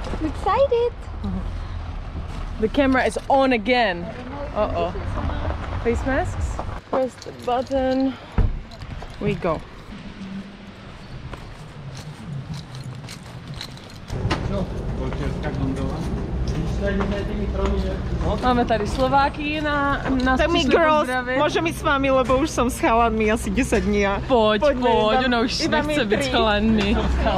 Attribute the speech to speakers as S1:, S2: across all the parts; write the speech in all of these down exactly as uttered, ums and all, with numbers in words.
S1: Excited.
S2: The camera is on again. Uh oh. Face masks. Press the button. We go. Máme tady Slováky na nás.
S3: Tak mi girls, môžem ísť s vami, lebo už som s chalanmi asi desať dní.
S2: Pojď, pojď, pojď, ona už nechce být s chalanmi.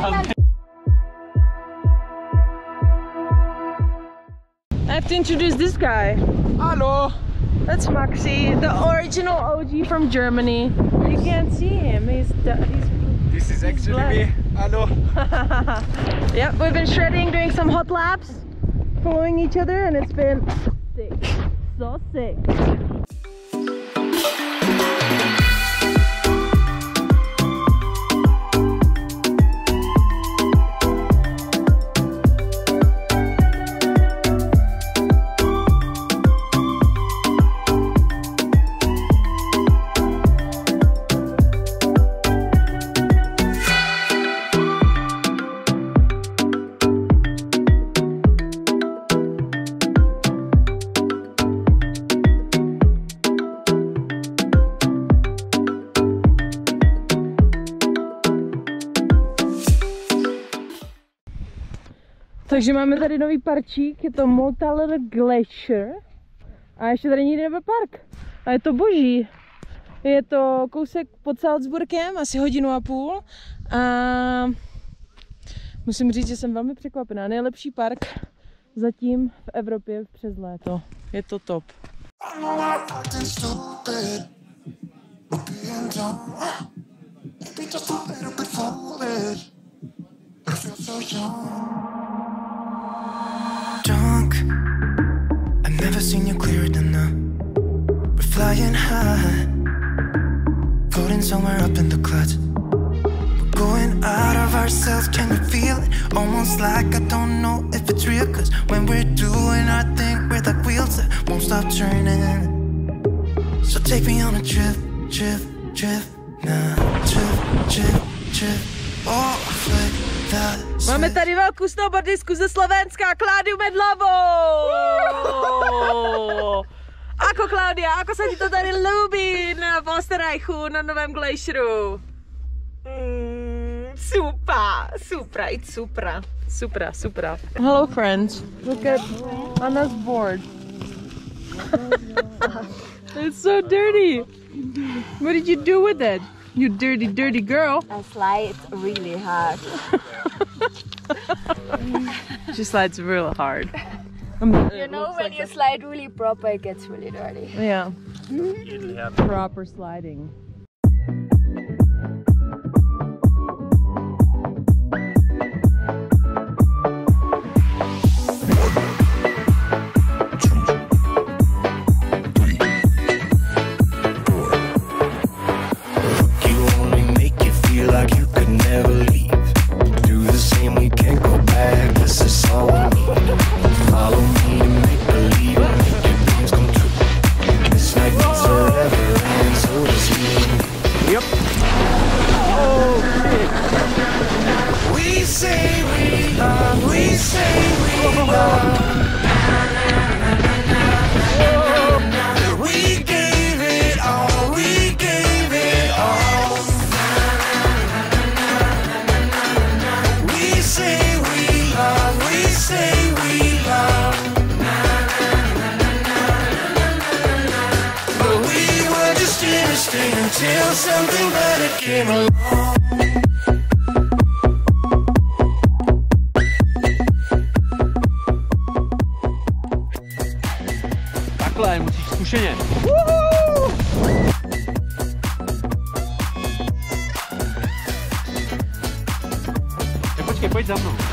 S2: I have to introduce this guy.
S3: Hello.
S2: That's Maxi, the original O G from Germany. You can't see him. He's he's.
S4: This is actually me. Hello.
S2: Yep, we've been shredding, doing some hot laps, following each other, and it's been sick. So sick. Takže máme tady nový parčík, je to Motaler Glacier a ještě tady nikdy nebyl park a je to boží. Je to kousek pod Salzburgem, asi hodinu a půl a musím říct, že jsem velmi překvapená. Nejlepší park zatím v Evropě přes léto. Je to top.
S5: Drunk, I've never seen you clearer than now. We're flying high, floating somewhere up in the clouds. We're going out of ourselves, can you feel it? Almost like I don't know if it's real, cause when we're doing our thing, we're like wheels that won't stop turning. So take me on a trip, trip, trip, now, trip, trip, trip, oh, flick that.
S2: Máme tady velkou snowboardistku ze Slovenska, Kládiu Medlovou! Ako Klaudia, ako sa ti to tady ľúbi na Österreichu, na novém glacieru?
S3: Mm, super, super, it's super.
S2: Super, super. Hello friends, look at Anna's board. It's so dirty. What did you do with it? You dirty, dirty girl.
S1: I slide really hard.
S2: She slides real hard.
S1: You know, when you slide really proper, it gets really dirty.
S2: Yeah. Proper sliding.
S5: Until something better came along.
S4: Takhle, musíš zkušeně. Počkej, pojď za mnou.